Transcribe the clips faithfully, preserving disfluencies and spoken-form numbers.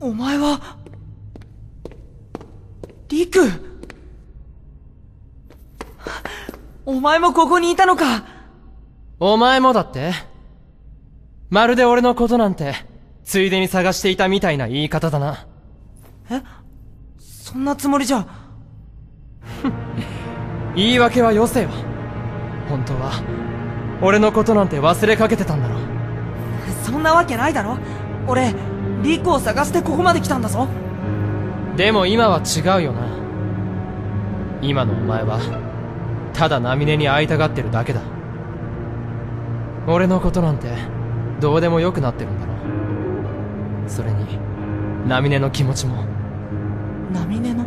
お前はリク。お前もここにいたのか。 お前もだって？まるで俺のことなんてついでに探していたみたいな言い方だな。 え？そんなつもりじゃ。 言い訳はよせよ。本当は俺のことなんて忘れかけてたんだろ。 そんなわけないだろ。俺リクを探してここまで来たんだぞ。 でも今は違うよな。今のお前はただナミネに会いたがってるだけだ。俺のことなんてどうでもよくなってるんだろ。それにナミネの気持ちも。 ナミネの？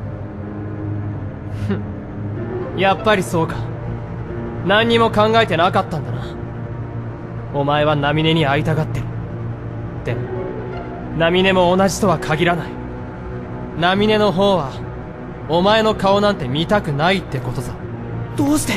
ふん、やっぱりそうか。何にも考えてなかったんだな。お前はナミネに会いたがってる。でもナミネも同じとは限らない。ナミネの方はお前の顔なんて見たくないってことさ。 どうして？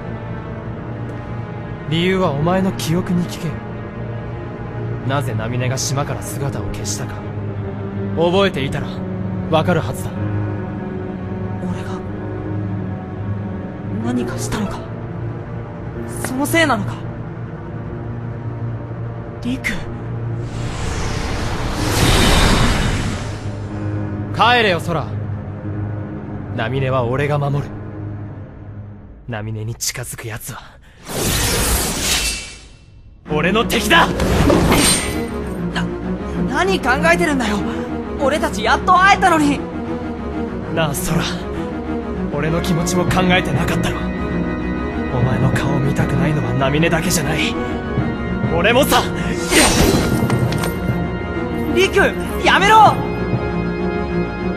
理由はお前の記憶に聞けよ。なぜナミネが島から姿を消したか覚えていたらわかるはずだ。 俺が何かしたのか。そのせいなのか。リク。 帰れよ空。ナミネは俺が守る。ナミネに近づく奴は俺の敵だ。 な、何考えてるんだよ。俺たちやっと会えたのに。 なあ空、俺の気持ちも考えてなかったろ。お前の顔を見たくないのはナミネだけじゃない、俺もさ。 リク、やめろ。